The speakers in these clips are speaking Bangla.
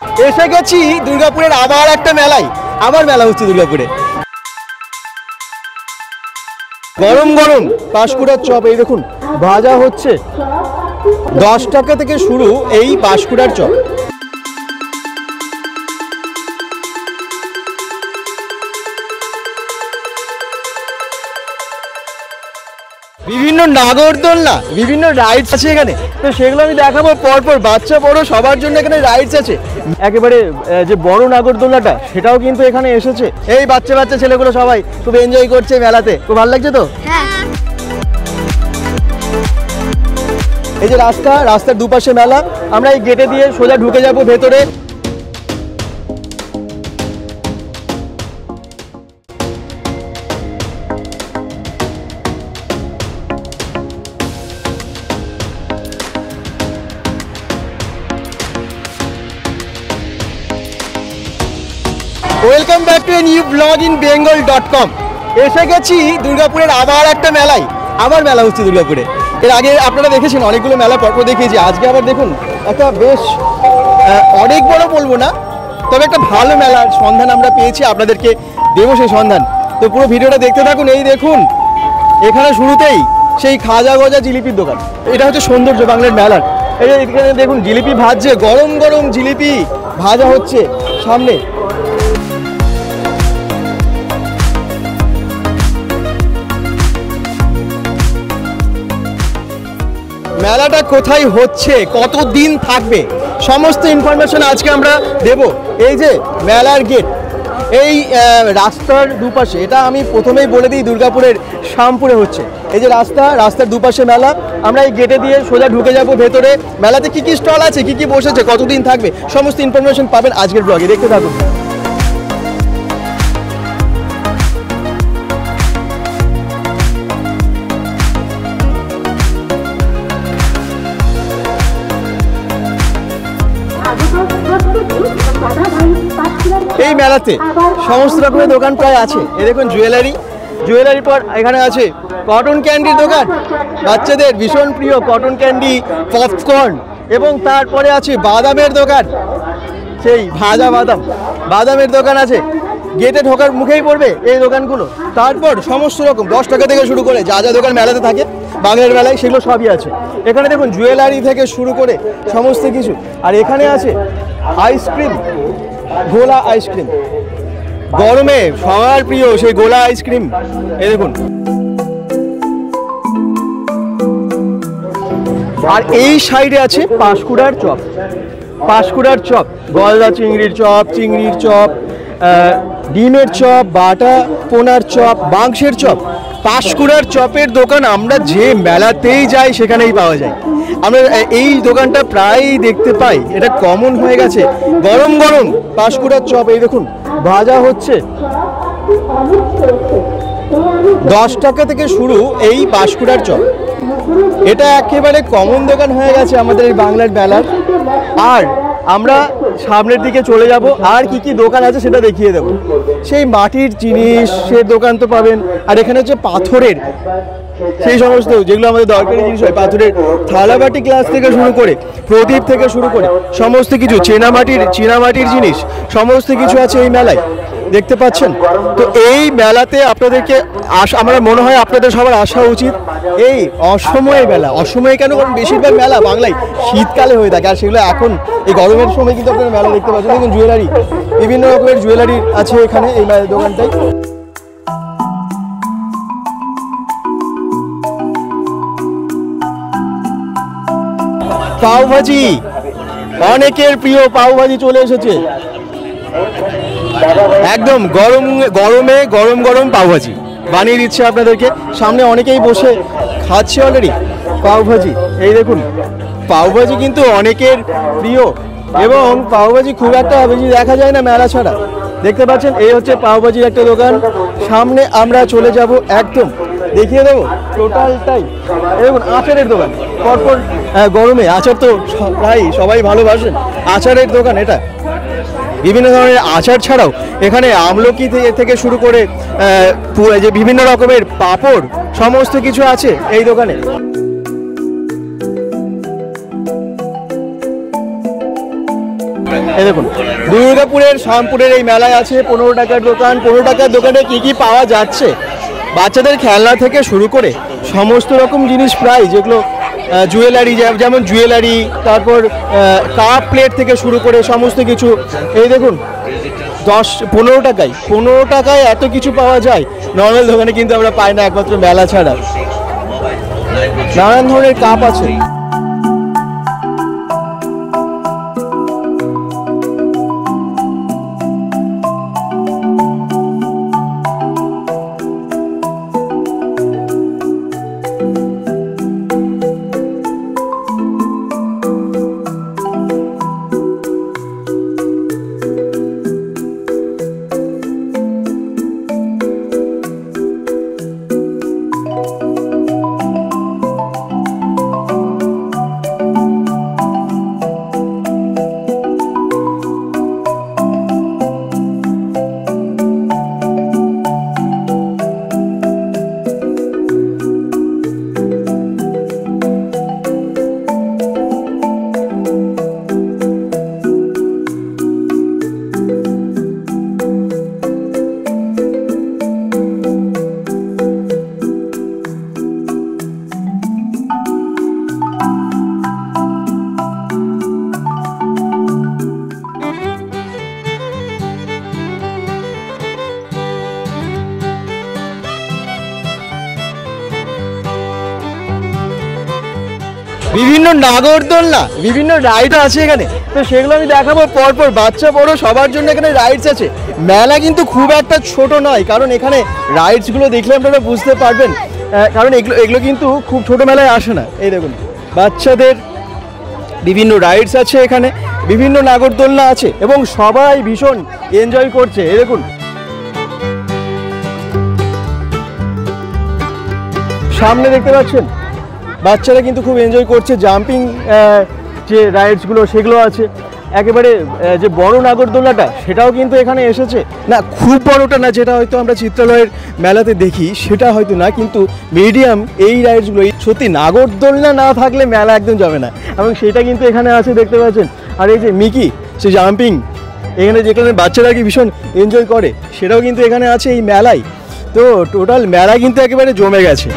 এসে গেছি দুর্গাপুরের আবার একটা মেলায়, আবার মেলা হচ্ছে দুর্গাপুরে। গরম গরম পাঁশকুড়ার চপ এই দেখুন ভাজা হচ্ছে, 10 টাকা থেকে শুরু এই পাঁশকুড়ার চপ। বিভিন্ন নাগরদোলনা, বিভিন্ন রাইডস আছে এখানে, তো সেগুলো আমি দেখাবো পরপর। বাচ্চা বড় সবার জন্য এখানে রাইডস আছে। একেবারে যে বড় নাগরদোলনাটা সেটাও কিন্তু এখানে এসেছে। এই বাচ্চা বাচ্চা ছেলেগুলো সবাই খুব এনজয় করছে মেলাতে, খুব ভালো লাগছে তো। এই যে রাস্তার দুপাশে মেলা, আমরা এই গেটে দিয়ে সোজা ঢুকে যাব ভেতরে। Welcome back to a new blog in bengal.com। এসে গেছি দুর্গাপুরের আবার একটা মেলায়, আবার মেলা হচ্ছে দুর্গাপুরে। এর আগে আপনারা দেখেছেন অনেকগুলো মেলা পরপর দেখিয়েছি, আজকে আবার দেখুন একটা বেশ অনেক বড় বলবো না, তবে একটা ভালো মেলার সন্ধান আমরা পেয়েছি, আপনাদেরকে দেবো সেই সন্ধান। তো পুরো ভিডিওটা দেখতে থাকুন। এই দেখুন এখানে শুরুতেই সেই খাজা গজা জিলিপির দোকান, এটা হচ্ছে সৌন্দর্য বাংলার মেলার। এই যে এখানে দেখুন জিলিপি ভাজছে, গরম গরম জিলিপি ভাজা হচ্ছে সামনে। মেলাটা কোথায় হচ্ছে, কতদিন থাকবে, সমস্ত ইনফরমেশন আজকে আমরা দেব। এই যে মেলার গেট, এই রাস্তার দুপাশে, এটা আমি প্রথমেই বলে দিই দুর্গাপুরের শ্যামপুরে হচ্ছে। এই যে রাস্তার দুপাশে মেলা, আমরা এই গেটে দিয়ে সোজা ঢুকে যাব ভেতরে। মেলাতে কি কি স্টল আছে, কি কি বসেছে, কতদিন থাকবে, সমস্ত ইনফরমেশন পাবেন আজকের ব্লগে, দেখতে থাকুন। এই মেলাতে সমস্ত রকমের দোকান প্রায় আছে। এই দেখুন জুয়েলারি পর এখানে আছে কটন ক্যান্ডির দোকান, বাচ্চাদের ভীষণ প্রিয় কটন ক্যান্ডি, পপকর্ন, এবং তারপরে আছে বাদামের দোকান, সেই ভাজা বাদামের দোকান আছে। গেটে ঢোকার মুখেই পড়বে এই দোকানগুলো। তারপর সমস্ত রকম 10 টাকা থেকে শুরু করে যা যা দোকান মেলাতে থাকে বাংলার মেলায়, সেগুলো সবই আছে এখানে। দেখুন জুয়েলারি থেকে শুরু করে সমস্ত কিছু। আর এখানে আছে আইসক্রিম, গোলা আইসক্রিম, গরমে সবার প্রিয় সেই গোলা আইসক্রিম। এই দেখুন, আর এই সাইডে আছে পাঁশকুড়ার চপ, গলদা চিংড়ির চপ, ডিমের চপ, বাটা পোনার চপ, মাংসের চপ। পাঁশকুড়ার চপের দোকান আমরা যে মেলাতেই যাই সেখানেই পাওয়া যায়। আমরা এই দোকানটা প্রায়ই দেখতে পাই, এটা কমন হয়ে গেছে। গরম গরম পাঁশকুড়ার চপ এই দেখুন ভাজা হচ্ছে, 10 টাকা থেকে শুরু এই পাঁশকুড়ার চপ। এটা একেবারে কমন দোকান হয়ে গেছে আমাদের এই বাংলার মেলার। আর আমরা সামনের দিকে চলে যাব, আর কি কি দোকান আছে সেটা দেখিয়ে দেবো। সেই মাটির জিনিস, সে দোকান তো পাবেন। আর এখানে হচ্ছে পাথরের সেই সমস্ত যেগুলো আমাদের দরকারি জিনিস হয়, পাথরের থালাবাটি গ্লাস থেকে শুরু করে, প্রদীপ থেকে শুরু করে সমস্ত কিছু, চীনামাটির জিনিস সমস্ত কিছু আছে এই মেলায়, দেখতে পাচ্ছেন। তো এই মেলাতে আপনাদেরকে আমার মনে হয় আপনাদের সবার আসা উচিত। এই অসময়ে মেলা, অসময়ে কেন, কারণ বেশিরভাগ মেলা বাংলায় শীতকালে হয়ে থাকে, আর সেগুলো এখন এই গরমের সময় কিন্তু আপনারা মেলা দেখতে পাচ্ছেন। দেখুন জুয়েলারি, বিভিন্ন রকমের জুয়েলারি আছে এখানে এই দোকানটায়। পাওভাজি, অনেকের প্রিয় পাওভাজি চলে এসেছে। একদম গরমে গরম পাওভাজি বানিয়ে দিচ্ছে আপনাদেরকে সামনে, অনেকেই বসে খাচ্ছে অলরেডি পাওভাজি। এই দেখুন পাওভাজি কিন্তু অনেকের প্রিয়, এবং পাওভাজি খুব একটা বেশি দেখা যায় না মেলা ছাড়া। দেখতে পাচ্ছেন এই হচ্ছে পাওভাজির একটা দোকান। সামনে আমরা চলে যাব, একদম দেখিয়ে দেবো টোটালটাই। দেখুন আচারের দোকান, পরপর গরমে আচার তো প্রায় সবাই ভালোবাসেন, আচারের দোকান এটা। বিভিন্ন ধরনের আচার ছাড়াও এখানে আমলকি থেকে শুরু করে যে বিভিন্ন রকমের পাঁপড় সমস্ত কিছু আছে এই দোকানে। এই দেখুন দুর্গাপুরের শ্যামপুরের এই মেলায় আছে 15 টাকার দোকান। 15 টাকার দোকানে কি পাওয়া যাচ্ছে, বাচ্চাদের খেলনা থেকে শুরু করে সমস্ত রকম জিনিস প্রায়, যেগুলো জুয়েলারি, যেমন জুয়েলারি, তারপর কাপ প্লেট থেকে শুরু করে সমস্ত কিছু। এই দেখুন 15 টাকায় এত কিছু পাওয়া যায়, নর্মাল দোকানে কিন্তু আমরা পাই না, একমাত্র মেলা ছাড়া। নানান ধরনের কাপ আছে। বিভিন্ন নাগরদোলনা, বিভিন্ন রাইড আছে এখানে, তো সেগুলো আমি দেখাবো পরপর। বাচ্চা বড় সবার জন্য এখানে রাইডস আছে। মেলা কিন্তু খুব একটা ছোট নয়, কারণ এখানে রাইডসগুলো দেখলে আপনারা বুঝতে পারবেন, কারণ এগুলো কিন্তু খুব ছোট মেলায় আসে না। এই দেখুন বাচ্চাদের বিভিন্ন রাইডস আছে এখানে, বিভিন্ন নাগরদোলনা আছে এবং সবাই ভীষণ এনজয় করছে। এই দেখুন সামনে দেখতে পাচ্ছেন বাচ্চারা কিন্তু খুব এনজয় করছে। জাম্পিং যে রাইডসগুলো সেগুলো আছে, একেবারে যে বড় নাগরদোলনাটা সেটাও কিন্তু এখানে এসেছে। না খুব বড়টা না, যেটা হয়তো আমরা চিত্রালয়ের মেলাতে দেখি সেটা হয়তো না, কিন্তু মিডিয়াম এই রাইডসগুলো। সত্যি নাগরদোলনা না থাকলে মেলা একদম যাবে না, এবং সেটা কিন্তু এখানে আছে দেখতে পাচ্ছেন। আর এই যে মিকি সে জাম্পিং, এখানে যেখানে বাচ্চারা কি ভীষণ এনজয় করে, সেটাও কিন্তু এখানে আছে এই মেলায়। তো টোটাল মেলা কিন্তু একেবারে জমে গেছে।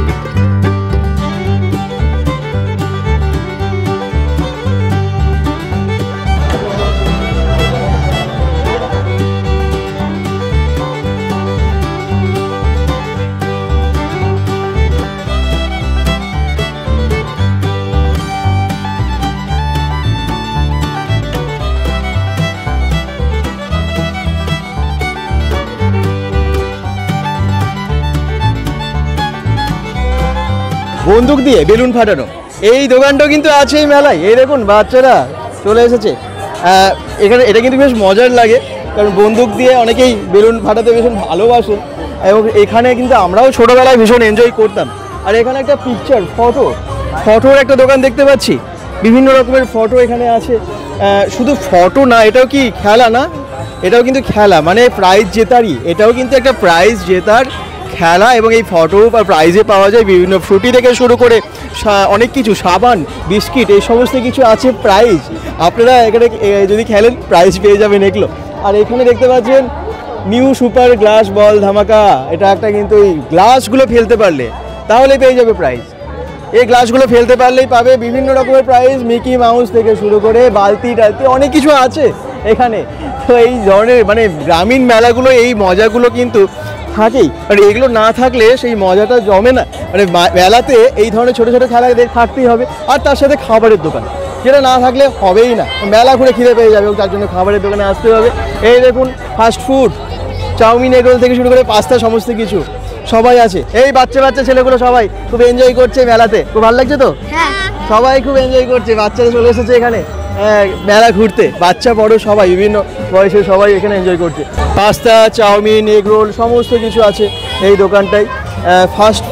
বন্দুক দিয়ে বেলুন ফাটানো এই দোকানটাও কিন্তু আছে এই মেলায়। এই দেখুন বাচ্চারা চলে এসেছে এখানে। এটা কিন্তু বেশ মজার লাগে, কারণ বন্দুক দিয়ে অনেকেই বেলুন ফাটাতে ভীষণ ভালোবাসে, এবং এখানে কিন্তু আমরাও ছোটোবেলায় ভীষণ এনজয় করতাম। আর এখানে একটা পিকচার ফটোর একটা দোকান দেখতে পাচ্ছি, বিভিন্ন রকমের ফটো এখানে আছে। শুধু ফটো না, এটাও কি খেলা না, এটাও কিন্তু খেলা, মানে প্রাইজ জেতারই, এটাও কিন্তু একটা প্রাইজ জেতার খেলা। এবং এই ফটো বা প্রাইজে পাওয়া যায় বিভিন্ন ফ্রুটি থেকে শুরু করে অনেক কিছু, সাবান, বিস্কিট, এই সমস্ত কিছু আছে প্রাইজ। আপনারা এখানে যদি খেলেন প্রাইজ পেয়ে যাবেন এগুলো। আর এখানে দেখতে পাচ্ছেন নিউ সুপার গ্লাস বল ধামাকা, এটা একটা কিন্তু এই গ্লাসগুলো ফেলতে পারলে তাহলে পেয়ে যাবে প্রাইজ। এই গ্লাসগুলো ফেলতে পারলেই পাবে বিভিন্ন রকমের প্রাইজ, মিকি মাউস থেকে শুরু করে বালতি টালতি অনেক কিছু আছে এখানে। তো এই ধরনের মানে গ্রামীণ মেলাগুলো এই মজাগুলো কিন্তু থাকেই, আর এগুলো না থাকলে সেই মজাটা জমে না। মানে মেলাতে এই ধরনের ছোটো ছোটো খেলা থাকতেই হবে, আর তার সাথে খাবারের দোকান, যেটা না থাকলে হবেই না। মেলা ঘুরে খিদে পেয়ে যাবে, তার জন্য খাবারের দোকানে আসতে হবে। এই দেখুন ফাস্ট ফুড, চাউমিন, এগরোল থেকে শুরু করে পাস্তা, সমস্ত কিছু সবাই আছে। এই বাচ্চা ছেলেগুলো সবাই খুব এনজয় করছে মেলাতে। খুব ভালো লাগছে তো? সবাই খুব এনজয় করছে, বাচ্চারা চলে এসেছে এখানে মেলা ঘুরতে, বাচ্চা বড় সবাই, বিভিন্ন বয়সের সবাই এখানে এনজয় করছে। পাস্তা, চাউমিন, এগরোল সমস্ত কিছু আছে এই দোকানটায়। ফাস্ট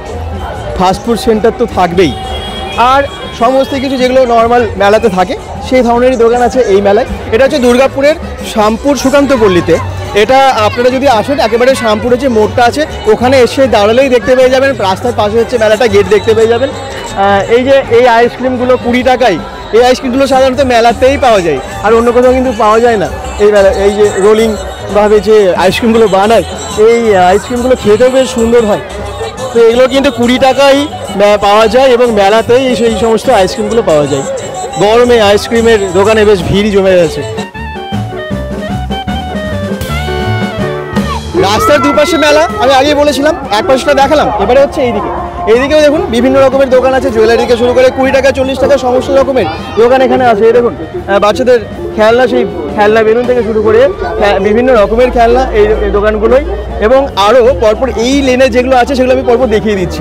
ফুড সেন্টার তো থাকবেই, আর সমস্ত কিছু যেগুলো নর্মাল মেলাতে থাকে সেই ধরনেরই দোকান আছে এই মেলায়। এটা হচ্ছে দুর্গাপুরের শ্যামপুর সুকান্ত পল্লীতে। এটা আপনারা যদি আসেন একেবারে শ্যামপুরে যে মোড়টা আছে ওখানে এসে দাঁড়ালেই দেখতে পেয়ে যাবেন, রাস্তার পাশে হচ্ছে মেলাটা, গেট দেখতে পেয়ে যাবেন। এই যে এই আইসক্রিমগুলো 20 টাকায় এই আইসক্রিমগুলো সাধারণত মেলাতেই পাওয়া যায়, আর অন্য কোথাও কিন্তু পাওয়া যায় না। এই যে রোলিং ভাবে যে আইসক্রিমগুলো বানায়, এই আইসক্রিমগুলো খেতেও বেশ সুন্দর হয়। তো এগুলো কিন্তু 20 টাকায় পাওয়া যায় এবং মেলাতেই সেই সমস্ত আইসক্রিমগুলো পাওয়া যায়। গরমে আইসক্রিমের দোকানে বেশ ভিড় জমে গেছে। রাস্তার দুপাশে মেলা, আমি আগেই বলেছিলাম, এক পাশটা দেখালাম, এবারে হচ্ছে এইদিকেও দেখুন বিভিন্ন রকমের দোকান আছে, জুয়েলারি থেকে শুরু করে 20 টাকা 40 টাকা সমস্ত রকমের দোকান এখানে আছে। এই দেখুন বাচ্চাদের খেলনা, সেই খেলনা বেলুন থেকে শুরু করে বিভিন্ন রকমের খেলনা এই দোকানগুলোই, এবং আরও পরপর এই লেনে যেগুলো আছে সেগুলো আমি পরপর দেখিয়ে দিচ্ছি।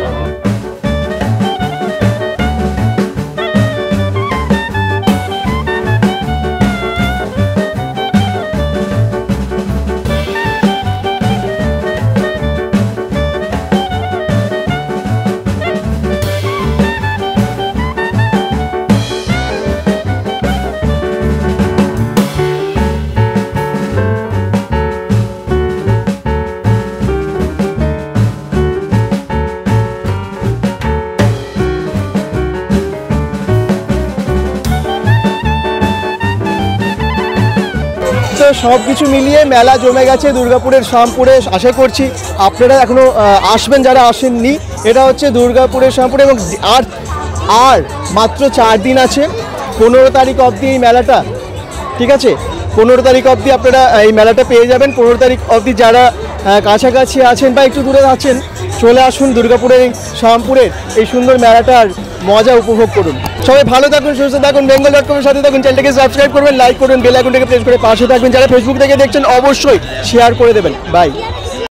সব কিছু মিলিয়ে মেলা জমে গেছে দুর্গাপুরের শ্যামপুরে। আশা করছি আপনারা এখনও আসবেন যারা আসেননি। এটা হচ্ছে দুর্গাপুরের শ্যামপুরে, এবং আর মাত্র 4 দিন আছে, 15 তারিখ অবধি এই মেলাটা, ঠিক আছে? 15 তারিখ অবধি আপনারা এই মেলাটা পেয়ে যাবেন। 15 তারিখ অবধি যারা কাছাকাছি আছেন বা একটু দূরে আছেন, চলে আসুন দুর্গাপুরের এই শ্যামপুরের এই সুন্দর মেলাটার মজা উপভোগ করুন। সবাই ভালো থাকুন, সুস্থ থাকুন, bengal.com-এর সাথে থাকুন। চ্যানেলটাকে সাবস্ক্রাইব করবেন, লাইক করবেন, বেল আইকনটাকে প্রেস করে পাশে থাকবেন। যারা ফেসবুক থেকে দেখছেন অবশ্যই শেয়ার করে দেবেন। বাই।